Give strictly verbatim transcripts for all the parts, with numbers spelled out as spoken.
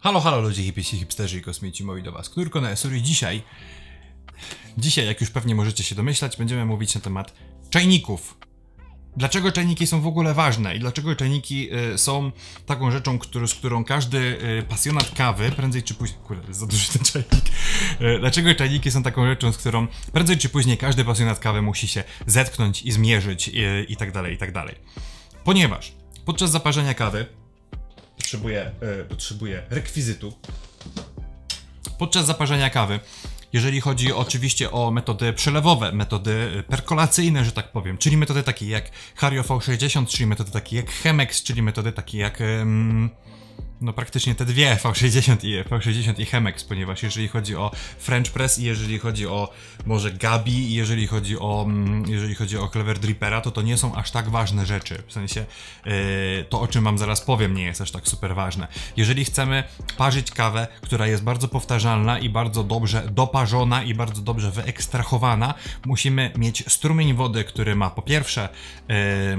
Halo, halo ludzie, hipisi, hipsterzy i kosmici, moi do was Knurko na Esury. Dzisiaj, dzisiaj, jak już pewnie możecie się domyślać, będziemy mówić na temat czajników. Dlaczego czajniki są w ogóle ważne i dlaczego czajniki y, są taką rzeczą, który, z którą każdy y, pasjonat kawy prędzej czy później... Kurde, jest za duży ten czajnik. Y, dlaczego czajniki są taką rzeczą, z którą prędzej czy później każdy pasjonat kawy musi się zetknąć i zmierzyć y, i tak dalej, i tak dalej. Ponieważ podczas zaparzenia kawy potrzebuję, y, potrzebuję rekwizytu. Podczas zaparzenia kawy, jeżeli chodzi oczywiście o metody przelewowe, metody perkolacyjne, że tak powiem, czyli metody takie jak Hario V sześćdziesiąt, czyli metody takie jak Chemex, czyli metody takie jak... Um, no praktycznie te dwie, V sześćdziesiąt i V sześćdziesiąt i Chemex, ponieważ jeżeli chodzi o French Press i jeżeli chodzi o może Gabi i jeżeli chodzi o jeżeli chodzi o Clever Drippera, to to nie są aż tak ważne rzeczy, w sensie yy, to, o czym wam zaraz powiem, nie jest aż tak super ważne. Jeżeli chcemy parzyć kawę, która jest bardzo powtarzalna i bardzo dobrze doparzona i bardzo dobrze wyekstrahowana, musimy mieć strumień wody, który ma po pierwsze yy,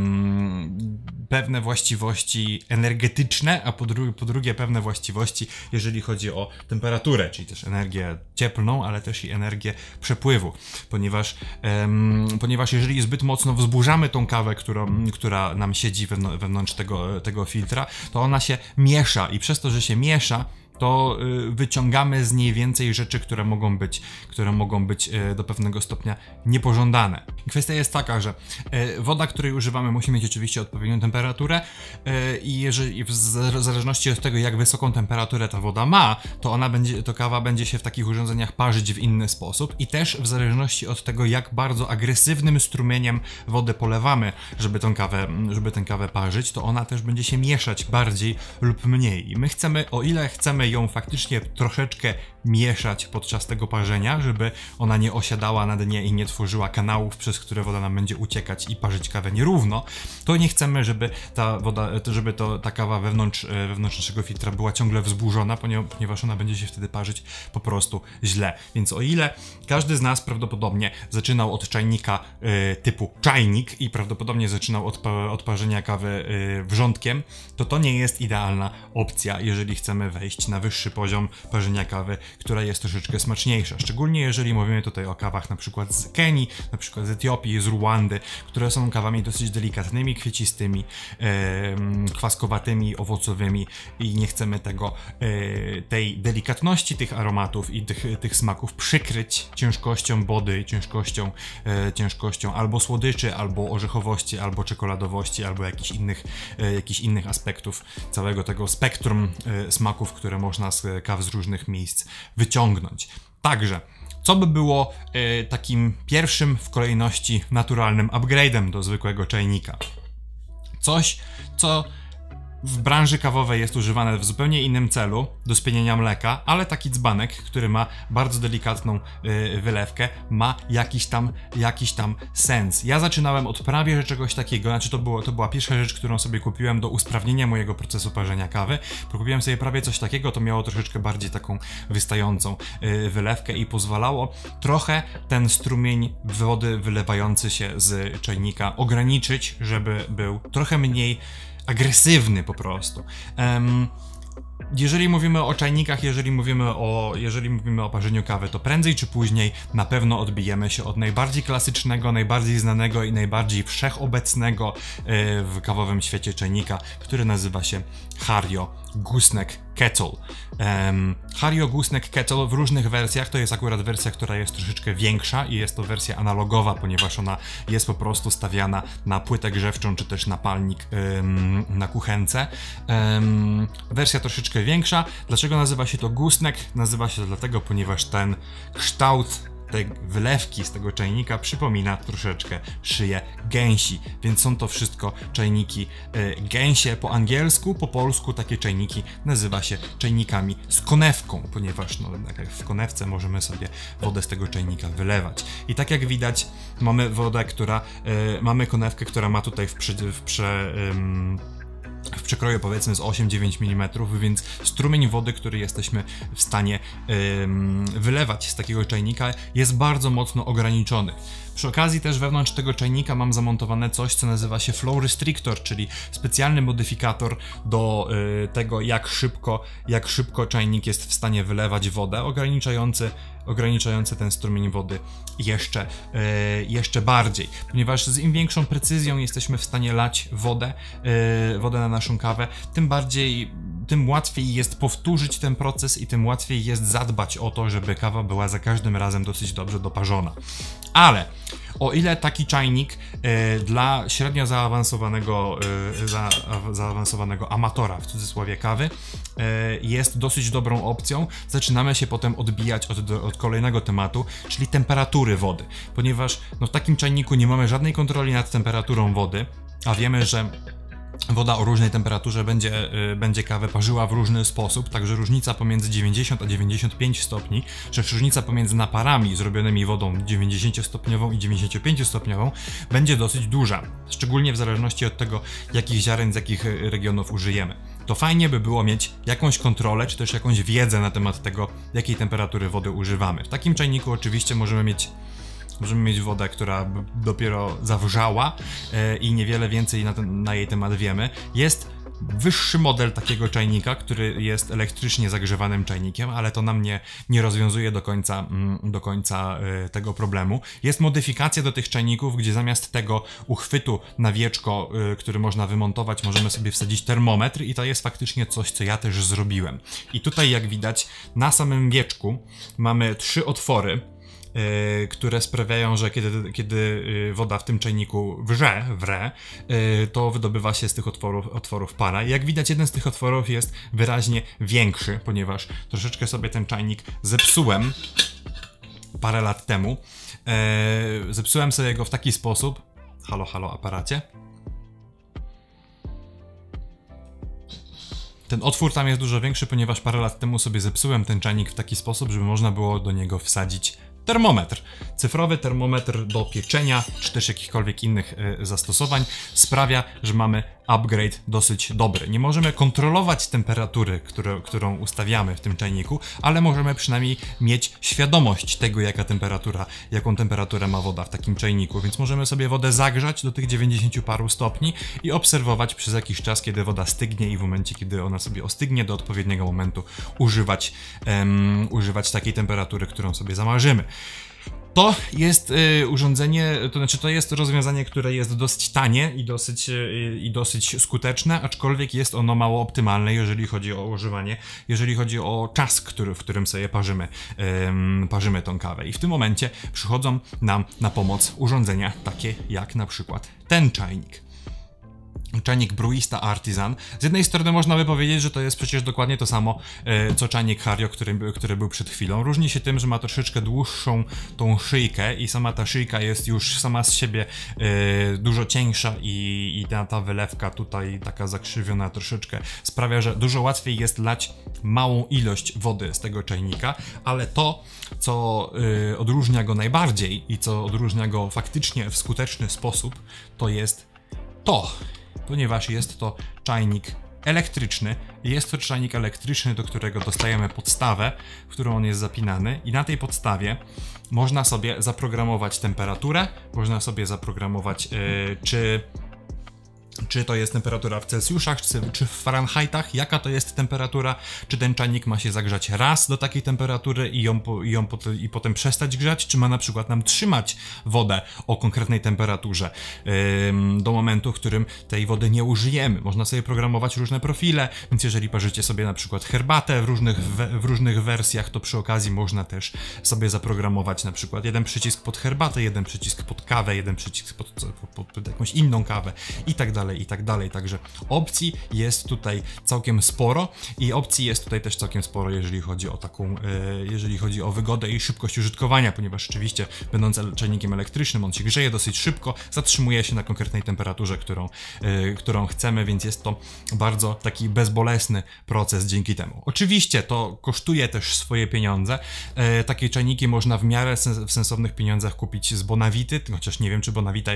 pewne właściwości energetyczne, a po drugie po drugie pewne właściwości, jeżeli chodzi o temperaturę, czyli też energię cieplną, ale też i energię przepływu, ponieważ, um, ponieważ jeżeli zbyt mocno wzburzamy tą kawę, którą, która nam siedzi wewnątrz tego, tego filtra, to ona się miesza i przez to, że się miesza, to y, wyciągamy z niej więcej rzeczy, które mogą być, które mogą być y, do pewnego stopnia niepożądane. Kwestia jest taka, że y, woda, której używamy, musi mieć oczywiście odpowiednią temperaturę y, i jeżeli w, w zależności od tego, jak wysoką temperaturę ta woda ma, to ona będzie, to kawa będzie się w takich urządzeniach parzyć w inny sposób i też w zależności od tego, jak bardzo agresywnym strumieniem wodę polewamy, żeby tą kawę, żeby tę kawę parzyć, to ona też będzie się mieszać bardziej lub mniej. I my chcemy, o ile chcemy ją faktycznie troszeczkę mieszać podczas tego parzenia, żeby ona nie osiadała na dnie i nie tworzyła kanałów, przez które woda nam będzie uciekać i parzyć kawę nierówno, to nie chcemy, żeby ta woda, żeby to, ta kawa wewnątrz, wewnątrz naszego filtra była ciągle wzburzona, ponieważ ona będzie się wtedy parzyć po prostu źle. Więc o ile każdy z nas prawdopodobnie zaczynał od czajnika y, typu czajnik i prawdopodobnie zaczynał od, od parzenia kawy y, wrzątkiem, to to nie jest idealna opcja, jeżeli chcemy wejść na wyższy poziom parzenia kawy, która jest troszeczkę smaczniejsza. Szczególnie jeżeli mówimy tutaj o kawach na przykład z Kenii, na przykład z Etiopii, z Ruandy, które są kawami dosyć delikatnymi, kwiecistymi, e, kwaskowatymi, owocowymi i nie chcemy tego, e, tej delikatności tych aromatów i tych, tych smaków przykryć ciężkością wody, ciężkością, e, ciężkością albo słodyczy, albo orzechowości, albo czekoladowości, albo jakichś innych, e, jakichś innych aspektów całego tego spektrum e, smaków, które można z kaw z różnych miejsc wyciągnąć. Także, co by było y, takim pierwszym w kolejności naturalnym upgrade'em do zwykłego czajnika? Coś, co w branży kawowej jest używane w zupełnie innym celu, do spienienia mleka, ale taki dzbanek, który ma bardzo delikatną y, wylewkę, ma jakiś tam, jakiś tam sens. Ja zaczynałem od prawie że czegoś takiego, znaczy to, było, to była pierwsza rzecz, którą sobie kupiłem do usprawnienia mojego procesu parzenia kawy. Kupiłem sobie prawie coś takiego, to miało troszeczkę bardziej taką wystającą y, wylewkę i pozwalało trochę ten strumień wody wylewający się z czajnika ograniczyć, żeby był trochę mniej agresywny po prostu. Um, jeżeli mówimy o czajnikach, jeżeli mówimy o, jeżeli mówimy o parzeniu kawy, to prędzej czy później na pewno odbijemy się od najbardziej klasycznego, najbardziej znanego i najbardziej wszechobecnego yy, w kawowym świecie czajnika, który nazywa się Hario Gooseneck Kettle. Um, Hario Gooseneck Kettle w różnych wersjach, to jest akurat wersja, która jest troszeczkę większa i jest to wersja analogowa, ponieważ ona jest po prostu stawiana na płytę grzewczą, czy też na palnik um, na kuchence. Um, wersja troszeczkę większa. Dlaczego nazywa się to Gooseneck? Nazywa się to dlatego, ponieważ ten kształt tej wylewki z tego czajnika przypomina troszeczkę szyję gęsi, więc są to wszystko czajniki y, gęsie po angielsku, po polsku takie czajniki nazywa się czajnikami z konewką, ponieważ no, tak jak w konewce możemy sobie wodę z tego czajnika wylewać. I tak jak widać, mamy wodę, która, y, mamy konewkę, która ma tutaj w, przy, w, prze, y, w przekroju powiedzmy z osiem dziewięć milimetrów, więc strumień wody, który jesteśmy w stanie ym, wylewać z takiego czajnika, jest bardzo mocno ograniczony. Przy okazji też wewnątrz tego czajnika mam zamontowane coś, co nazywa się Flow Restrictor, czyli specjalny modyfikator do y, tego, jak szybko, jak szybko czajnik jest w stanie wylewać wodę, ograniczający, ograniczający ten strumień wody jeszcze, y, jeszcze bardziej, ponieważ z im większą precyzją jesteśmy w stanie lać wodę, y, wodę na naszą kawę, tym bardziej, tym łatwiej jest powtórzyć ten proces i tym łatwiej jest zadbać o to, żeby kawa była za każdym razem dosyć dobrze doparzona. Ale o ile taki czajnik y, dla średnio zaawansowanego, y, za, zaawansowanego amatora, w cudzysłowie, kawy, y, jest dosyć dobrą opcją, zaczynamy się potem odbijać od, od kolejnego tematu, czyli temperatury wody, ponieważ no, w takim czajniku nie mamy żadnej kontroli nad temperaturą wody, a wiemy, że woda o różnej temperaturze będzie, y, będzie kawę parzyła w różny sposób, także różnica pomiędzy dziewięćdziesiąt a dziewięćdziesiąt pięć stopni, czy różnica pomiędzy naparami zrobionymi wodą dziewięćdziesięciostopniową i dziewięćdziesięciopięciostopniową będzie dosyć duża, szczególnie w zależności od tego, jakich ziaren z jakich regionów użyjemy. To fajnie by było mieć jakąś kontrolę, czy też jakąś wiedzę na temat tego, jakiej temperatury wody używamy. W takim czajniku oczywiście możemy mieć Możemy mieć wodę, która dopiero zawrzała yy, i niewiele więcej na, ten, na jej temat wiemy. Jest wyższy model takiego czajnika, który jest elektrycznie zagrzewanym czajnikiem, ale to nam nie, nie rozwiązuje do końca, mm, do końca yy, tego problemu. Jest modyfikacja do tych czajników, gdzie zamiast tego uchwytu na wieczko, yy, który można wymontować, możemy sobie wsadzić termometr i to jest faktycznie coś, co ja też zrobiłem. I tutaj, jak widać, na samym wieczku mamy trzy otwory, Yy, które sprawiają, że kiedy, kiedy yy, woda w tym czajniku wrze, wre, yy, to wydobywa się z tych otworów, otworów para. I jak widać, jeden z tych otworów jest wyraźnie większy, ponieważ troszeczkę sobie ten czajnik zepsułem parę lat temu. Yy, zepsułem sobie go w taki sposób. Halo, halo, aparacie. Ten otwór tam jest dużo większy, ponieważ parę lat temu sobie zepsułem ten czajnik w taki sposób, żeby można było do niego wsadzić termometr. Cyfrowy termometr do pieczenia, czy też jakichkolwiek innych y, zastosowań sprawia, że mamy upgrade dosyć dobry. Nie możemy kontrolować temperatury, które, którą ustawiamy w tym czajniku, ale możemy przynajmniej mieć świadomość tego, jaka temperatura, jaką temperaturę ma woda w takim czajniku, więc możemy sobie wodę zagrzać do tych dziewięćdziesięciu paru stopni i obserwować przez jakiś czas, kiedy woda stygnie i w momencie, kiedy ona sobie ostygnie do odpowiedniego momentu używać, um, używać takiej temperatury, którą sobie zamarzymy. To jest y, urządzenie, to znaczy to jest rozwiązanie, które jest dosyć tanie i dosyć, y, i dosyć skuteczne, aczkolwiek jest ono mało optymalne, jeżeli chodzi o używanie, jeżeli chodzi o czas, który, w którym sobie parzymy, y, parzymy tą kawę. I w tym momencie przychodzą nam na pomoc urządzenia takie jak na przykład ten czajnik. Czajnik Brewista Artisan. Z jednej strony można by powiedzieć, że to jest przecież dokładnie to samo, e, co czajnik Hario, który, który był przed chwilą. Różni się tym, że ma troszeczkę dłuższą tą szyjkę i sama ta szyjka jest już sama z siebie e, dużo cieńsza i, i ta, ta wylewka tutaj taka zakrzywiona troszeczkę sprawia, że dużo łatwiej jest lać małą ilość wody z tego czajnika, ale to, co e, odróżnia go najbardziej i co odróżnia go faktycznie w skuteczny sposób, to jest to, ponieważ jest to czajnik elektryczny. Jest to czajnik elektryczny, do którego dostajemy podstawę, w którą on jest zapinany i na tej podstawie można sobie zaprogramować temperaturę, można sobie zaprogramować yy, czy czy to jest temperatura w Celsjuszach, czy, czy w Fahrenheitach, jaka to jest temperatura, czy ten czajnik ma się zagrzać raz do takiej temperatury i ją, po, i, ją po, i potem przestać grzać, czy ma na przykład nam trzymać wodę o konkretnej temperaturze yy, do momentu, w którym tej wody nie użyjemy. Można sobie programować różne profile, więc jeżeli parzycie sobie na przykład herbatę w różnych, w, w różnych wersjach, to przy okazji można też sobie zaprogramować na przykład jeden przycisk pod herbatę, jeden przycisk pod kawę, jeden przycisk pod, pod, pod jakąś inną kawę i tak dalej. I tak dalej, także opcji jest tutaj całkiem sporo i opcji jest tutaj też całkiem sporo, jeżeli chodzi o taką, e, jeżeli chodzi o wygodę i szybkość użytkowania, ponieważ oczywiście będąc czajnikiem elektrycznym on się grzeje dosyć szybko, zatrzymuje się na konkretnej temperaturze, którą, e, którą chcemy, więc jest to bardzo taki bezbolesny proces dzięki temu. Oczywiście to kosztuje też swoje pieniądze, e, takie czajniki można w miarę sens w sensownych pieniądzach kupić z Bonavity, chociaż nie wiem, czy Bonavita jeszcze funkcjonuje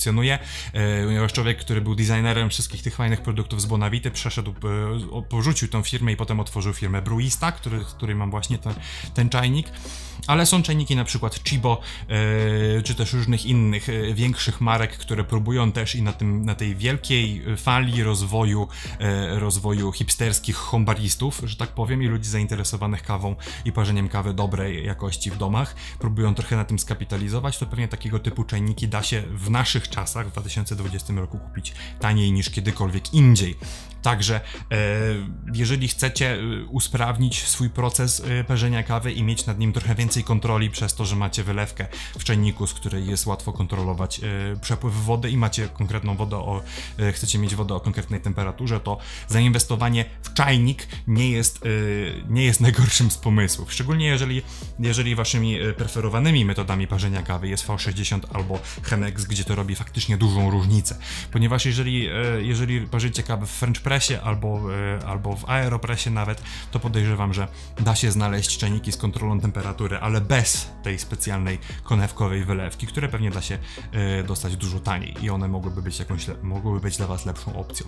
funkcjonuje, ponieważ człowiek, który był designerem wszystkich tych fajnych produktów z Bonavity, przeszedł, porzucił tą firmę i potem otworzył firmę Brewista, który, z której mam właśnie ten, ten czajnik. Ale są czajniki na przykład Chibo, yy, czy też różnych innych yy, większych marek, które próbują też i na, tym, na tej wielkiej fali rozwoju, yy, rozwoju hipsterskich hombaristów, że tak powiem, i ludzi zainteresowanych kawą i parzeniem kawy dobrej jakości w domach, próbują trochę na tym skapitalizować, to pewnie takiego typu czajniki da się w naszych czasach, w dwa tysiące dwudziestym roku kupić taniej niż kiedykolwiek indziej. Także e, jeżeli chcecie usprawnić swój proces e, parzenia kawy i mieć nad nim trochę więcej kontroli przez to, że macie wylewkę w czajniku, z której jest łatwo kontrolować e, przepływ wody i macie konkretną wodę, o, e, chcecie mieć wodę o konkretnej temperaturze, to zainwestowanie w czajnik nie jest, e, nie jest najgorszym z pomysłów. Szczególnie jeżeli, jeżeli waszymi preferowanymi metodami parzenia kawy jest V sześćdziesiąt albo Chemex, gdzie to robi faktycznie dużą różnicę. Ponieważ jeżeli, e, jeżeli parzycie kawę w French Press albo, albo w Aeropressie nawet, to podejrzewam, że da się znaleźć czajniki z kontrolą temperatury, ale bez tej specjalnej konewkowej wylewki, które pewnie da się y, dostać dużo taniej i one mogłyby być jakąś, mogłyby być dla was lepszą opcją.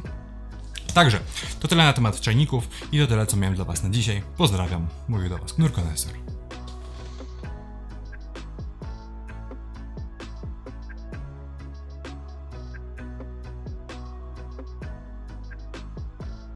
Także, to tyle na temat czajników i to tyle, co miałem dla was na dzisiaj. Pozdrawiam, mówił do was Knur Konesor.